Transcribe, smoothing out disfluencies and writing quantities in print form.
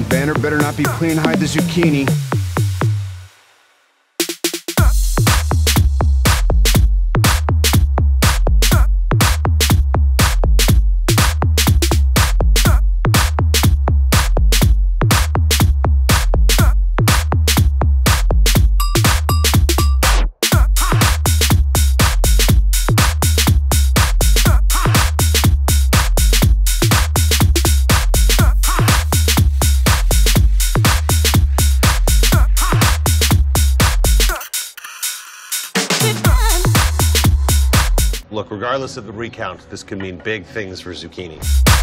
Banner better not be playing hide the zucchini. Look, regardless of the recount, this could mean big things for zucchini.